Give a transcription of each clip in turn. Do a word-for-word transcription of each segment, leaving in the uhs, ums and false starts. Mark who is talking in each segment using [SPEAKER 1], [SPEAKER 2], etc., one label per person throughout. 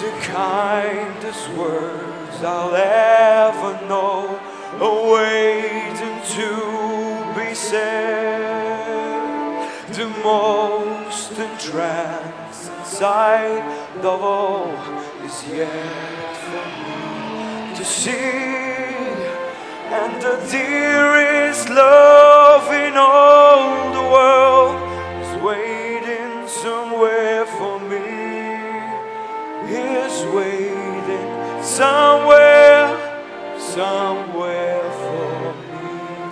[SPEAKER 1] the kindest words I'll ever know are waiting to be said. The most entrancing sight of all is yet for me to see, and the dearest love in all the world is waiting somewhere for me, is waiting somewhere, somewhere for me.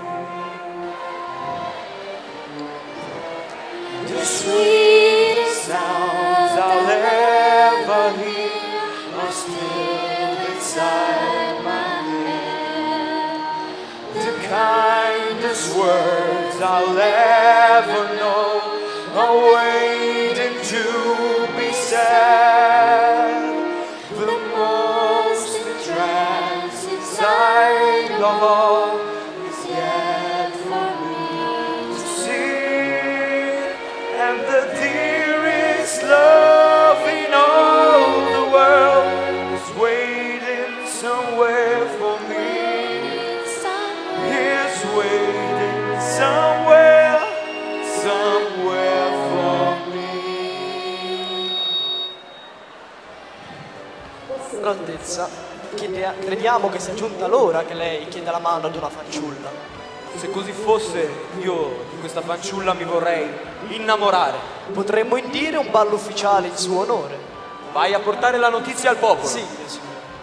[SPEAKER 1] The sweetest sounds I'll ever hear are still inside my head. The kindest words I'll ever know are waiting to be said. The most entrancing sight of all is yet for me to see, and the dearest love in all the world is waiting somewhere for me, is waiting somewhere, somewhere for me.
[SPEAKER 2] Vostra Altezza, chiede- crediamo che sia giunta l'ora che lei chieda la mano ad una fanciulla.
[SPEAKER 1] Se così fosse, io di questa fanciulla mi vorrei innamorare.
[SPEAKER 2] Potremmo indire un ballo ufficiale in suo onore.
[SPEAKER 1] Vai a portare la notizia al popolo.
[SPEAKER 2] Sì, signore.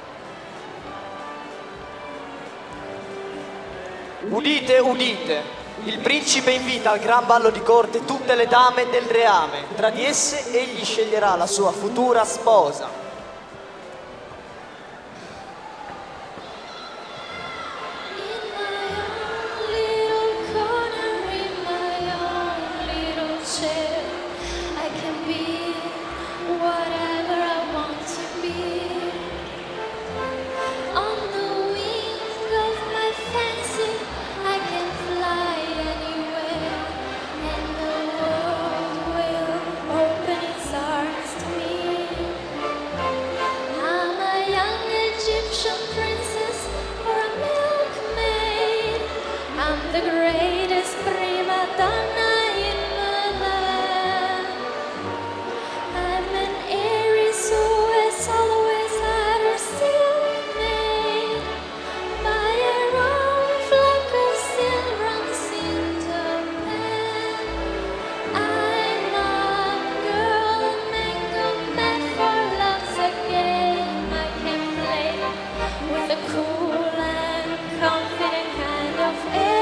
[SPEAKER 2] Udite, udite, il principe invita al gran ballo di corte tutte le dame del reame. Tra di esse egli sceglierà la sua futura sposa.
[SPEAKER 3] The greatest prima donna in my life. I'm an Aries who has always had her silver made by her own flock of silver unseen pen. I'm a girl mango mad for love's a game I can play with a cool and confident kind of air.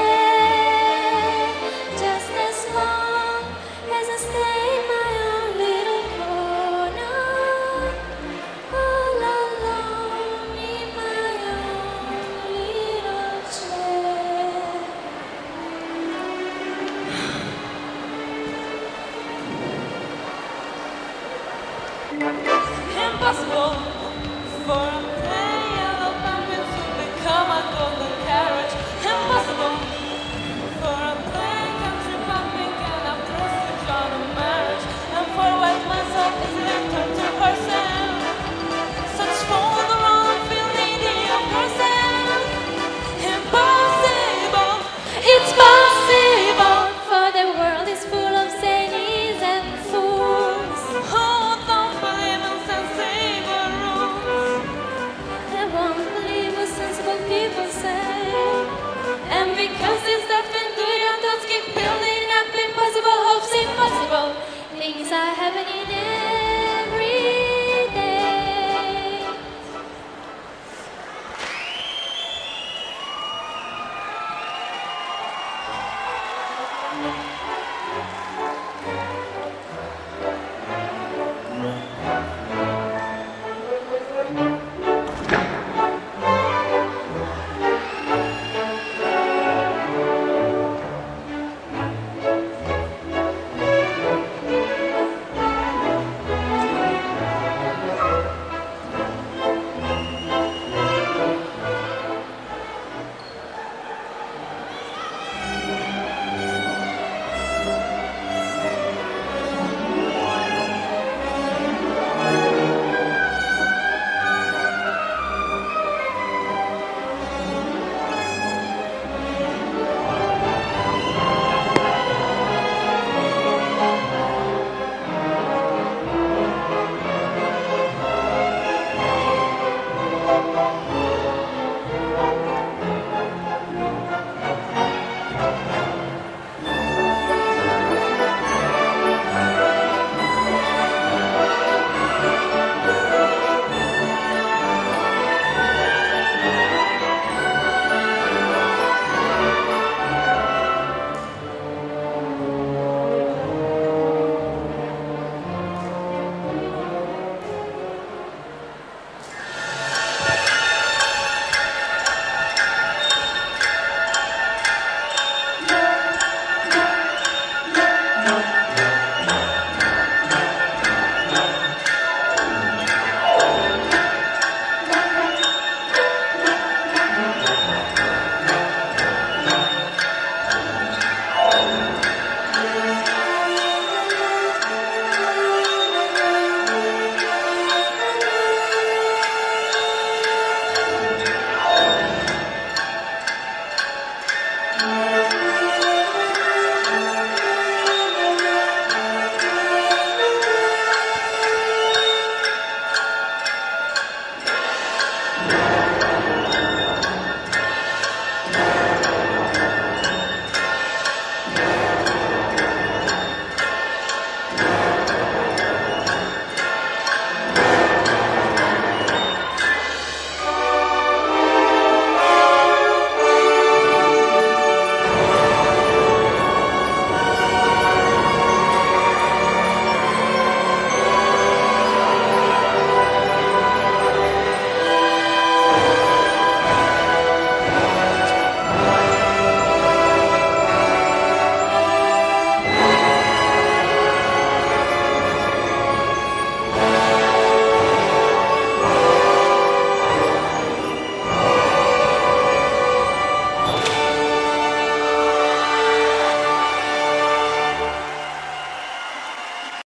[SPEAKER 4] Impossible for a player of pumpkin to become a golden carriage. Impossible for a plain country pumpkin and a prestige on a marriage. And for a white myself is left her to herself. Such for the wrong feel needy of herself. Impossible,
[SPEAKER 3] It's possible, for the world is full of zanies and fools.
[SPEAKER 4] who don't believe in sensible rules.
[SPEAKER 3] They won't believe what sensible people say. And because it's deaf and good and don't keep building up impossible hopes, impossible things are happening every day.